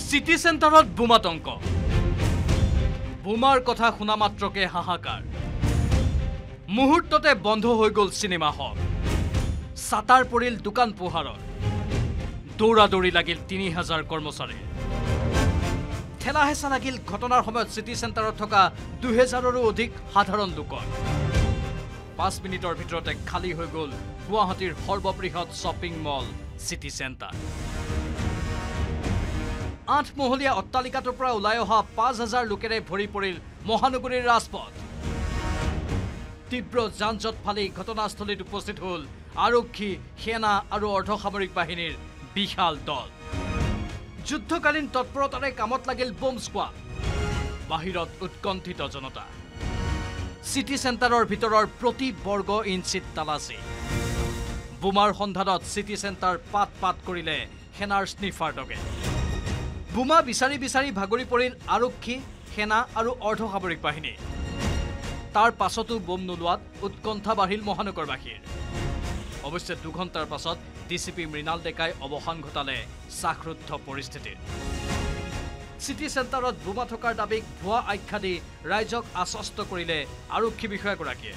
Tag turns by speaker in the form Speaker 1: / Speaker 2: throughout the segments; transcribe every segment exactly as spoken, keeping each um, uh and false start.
Speaker 1: সিটি সেন্টাৰত বোমাতংক বোমাৰ কথা শুনা মাত্ৰকে হাহাকাৰ মুহূৰ্ততে বন্ধ হৈ গল সিনেমা হল সাতাৰ পৰিল দোকান পোহাৰৰ দৌৰা দৌৰি লাগিল তিনি হাজাৰ কৰ্মচাৰী ঠেলা হেঁচা লাগিল ঘটনাৰ সময়ত সিটি সেন্টাৰত থকা দুই হাজাৰৰো অধিক সাধাৰণ লোকৰ পাঁচ মিনিটৰ ভিতৰতে খালী হৈ গল গুৱাহাটীৰ সৰ্ববৃহৎ শ্বপিং মল সিটি সেন্টাৰ আঠ মহলীয়া অট্টালিকাটোৰ পৰা ওলাই অহা পাঁচ হাজাৰ লোকেৰে ভৰি পৰিল মহানগৰীৰ ৰাজপথ তীব্ৰ যান-জঁট ফালি ঘটনাস্থলীত উপস্থিত হল আৰক্ষী সেনা আৰু অৰ্ধসামৰিক বাহিনীৰ বিশাল দল যুদ্ধকালীন তৎপৰতাৰে কামত লাগিল বোম স্কোৱাড বাহিৰত উৎকণ্ঠিত জনতা সিটি সেন্টাৰৰ ভিতৰৰ প্ৰতি বৰ্গ ইঞ্চিত তালাচী বোমাৰ সন্ধানত সিটি সেন্টাৰ পাত পাত কৰিলে সেনাৰ স্নিফাৰ দগে বোমা বিচাৰি বিচাৰি ভাগৰি পৰিল আৰক্ষী সেনা আৰু অৰ্ধসামৰিক বাহিনী তাৰ পাছতো বোম নোলোৱাত উৎকণ্ঠা বাঢ়িল মহানগৰবাসীৰ অৱশ্যে দুঘণ্টাৰ পাছত ডিচিপি মৃণাল ডেকাই অৱসান ঘটালে চাকৰুদ্ধ পৰিস্থিতিৰ সিটি সেন্টাৰত বোমা থকাৰ দাবীক ভুৱা আখ্যা দি ৰাইজক আশ্বস্ত কৰিলে আৰক্ষী বিষয়াগৰাকীয়ে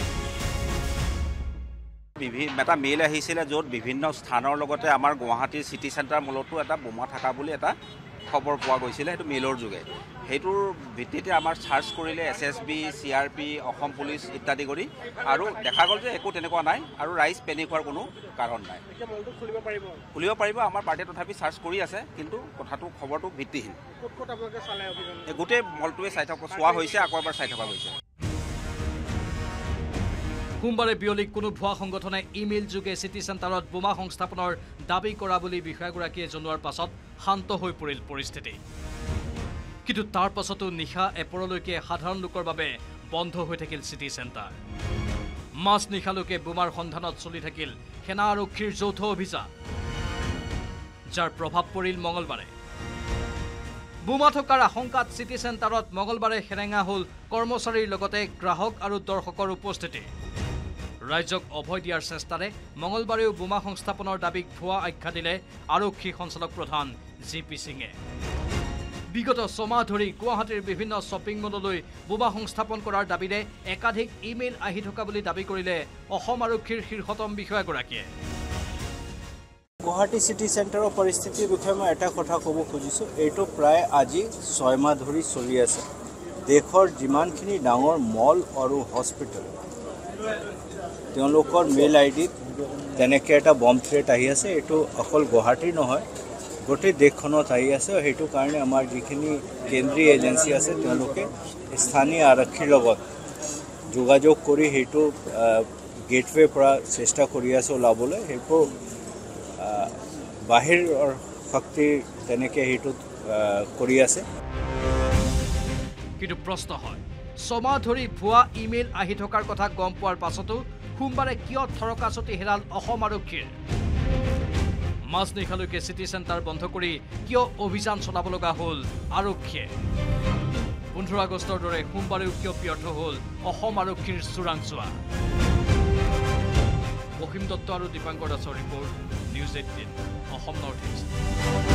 Speaker 2: এটা মেইল আহিছিলে য'ত বিভিন্ন স্থানৰ লগতে আমাৰ গুৱাহাটীৰ সিটি সেন্টাৰ মলতো এটা বোমা থকা বুলি এটা খবৰ পোৱা গৈছিলে সেইটো মেইলৰ যোগে সেইটোৰ ভিত্তিতে আমাৰ চাৰ্চ কৰিলে S S B C R P Assam police ইত্যাদি কৰি আৰু দেখা গ'ল যে একো তেনেকুৱা নাই আৰু ৰাইজ পেনিক হোৱাৰ কোনো কাৰণ নাই খুলিব পাৰিব আমাৰ পাৰ্টিয়ে তথাপি চাৰ্চ কৰি আছে কিন্তু কথাটো খবৰটো ভিত্তিহীন গোটেই মলটোৱে চাই থকা চোৱা হৈছে আকৌ এবাৰ চাই থকা হৈছে
Speaker 1: সোমবাৰে বিয়লি কোনো ভুৱা সংগঠনে ইমেইল যোগে সিটি সেন্টাৰত বোমা সংস্থাপনৰ দাবী কৰা বুলি বিষয়াগৰাকীয়ে জনোৱাৰ পাছত শান্ত হৈ পৰিল পৰিস্থিতি কিন্তু তাৰ পাছতো নিশা এপৰলৈকে সাধাৰণ লোকৰ বাবে বন্ধ হৈ থাকিল সিটি সেন্টাৰ মাছ নিশালৈকে বোমাৰ সন্ধানত চলি থাকিল সেনা আৰক্ষীৰ যৌথ অভিযান যাৰ প্ৰভাৱ পৰিল মঙলবাৰে বোমা থকাৰ আশংকাত সিটি সেন্টাৰত মঙলবাৰে সেৰেঙা হল কৰ্মচাৰীৰ লগতে গ্ৰাহক আৰু দৰ্শকৰ উপস্থিতি ৰাইজক অভয় দিয়াৰ চেষ্টাৰে মঙলবাৰেও বোমা সংস্থাপনৰ দাবীক ভুৱা আখ্যা দিলে আৰক্ষী সঞ্চালক প্ৰধান জি পি সিঙে বিগত ছমাহ ধৰি গুৱাহাটীৰ বিভিন্ন শ্বপিং মললৈ বোমা সংস্থাপন কৰাৰ দাবীৰে একাধিক ইমেইল আহি থকা বুলি দাবী কৰিলে অসম আৰক্ষীৰ শীৰ্ষতম বিষয়াগৰাকীয়ে
Speaker 3: গুৱাহাটী সিটি সেন্টাৰৰ পৰিস্থিতিৰ বিষয়ে মই এটা কথা ক'ব খুজিছোঁ এইটো প্ৰায় আজি ছয় মাহ ধৰি চলি আছে দেশৰ যিমানখিনি ডাঙৰ মল আৰু হস্পিটেল তেওঁলোকৰ মেইল আই ডিত তেনেকৈ এটা বম থ্ৰেট আহি আছে এইটো অকল গুৱাহাটীৰ নহয় গোটেই দেশখনত আহি আছে সেইটো কাৰণে আমাৰ যিখিনি কেন্দ্ৰীয় এজেঞ্চি আছে তেওঁলোকে স্থানীয় আৰক্ষীৰ লগত যোগাযোগ কৰি সেইটো গেটৱেৰ পৰা চেষ্টা কৰি আছে ওলাবলৈ সেইটো বাহিৰৰ শক্তিৰ তেনেকৈ সেইটো কৰি আছে
Speaker 1: কিন্তু প্ৰশ্ন হয় ছমাহ ধৰি ভুৱা ইমেইল আহি থকাৰ কথা গম পোৱাৰ পাছতো সোমবাৰে কিয় থৰকাচতি হেৰাল অসম আৰক্ষীৰ মাছ নিশালৈকে সিটি সেন্টাৰ বন্ধ কৰি কিয় অভিযান চলাব লগা হ'ল আৰক্ষীয়ে পোন্ধৰ আগষ্টৰ দৰে সোমবাৰেও কিয় ব্যৰ্থ হ'ল অসম আৰক্ষীৰ চোৰাংচোৱা অসীম দত্ত আৰু দীপাংকৰ দাসৰ report news eighteen Assam north east